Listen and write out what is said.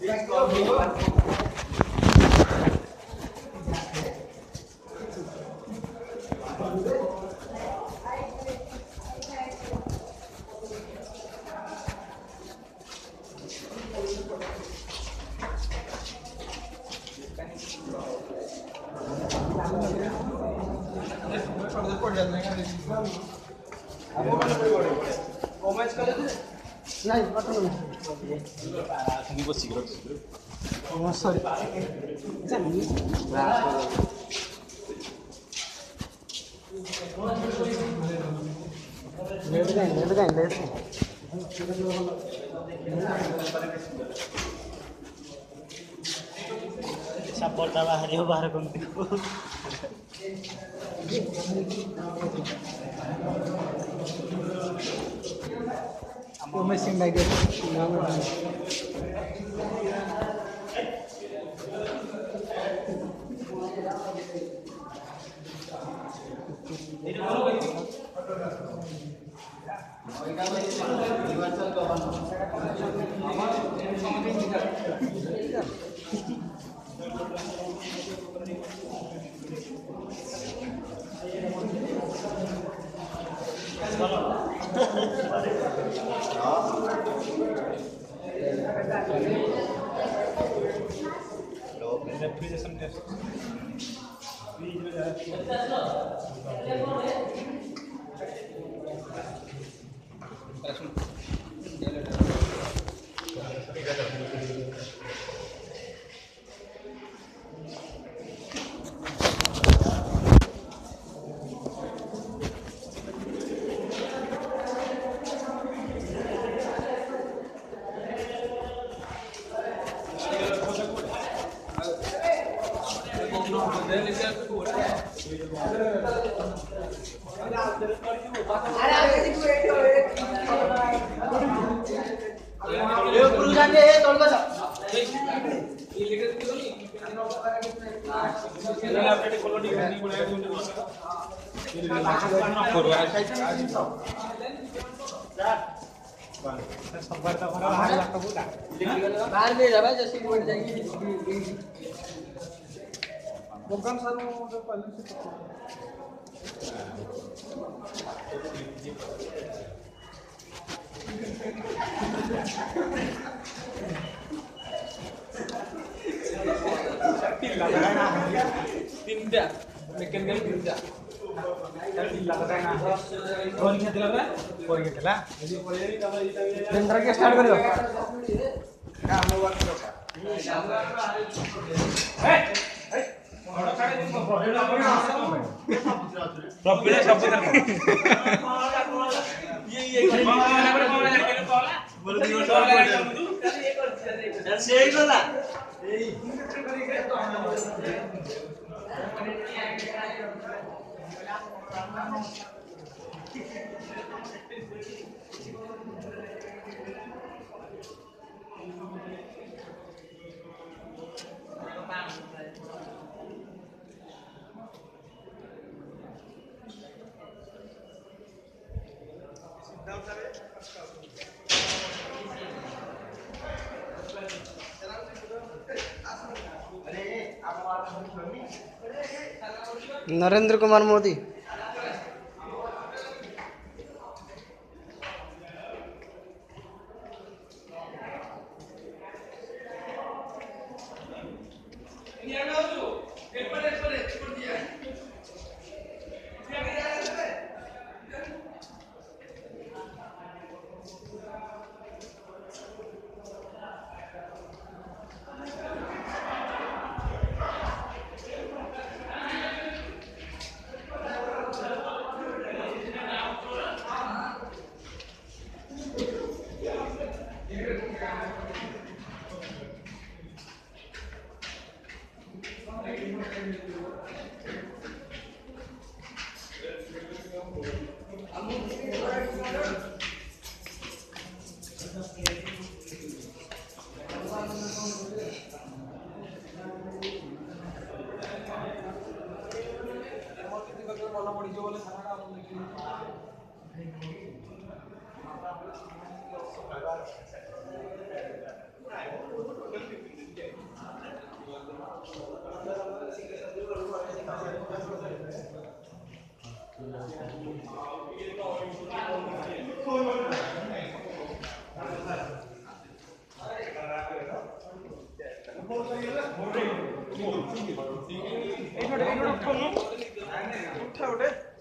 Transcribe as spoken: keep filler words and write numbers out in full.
नहीं पता नहीं संगी बस सिगरेट ओ सॉरी लेट गए लेट गए लेट सब पर्दा बाहर हो बाहर कौन देखो वो मैं सिंह लाइक नाम रेफ्रिजरेशन टेस्ट फ्रीज में जा बाहर में रहा जैसे बोल जाएंगे प्रोग्राम सारा जो पहले से तीनटा मेकानिकल तीनटा और क्या दिला रे और क्या दिला रेंडर के स्टार्ट करियो काम वर्क करो ए ए प्रॉब्लम सब ये ये बोल दियो सब से ही बोला नरेंद्र कुमार मोदी Thank you. उठा उठे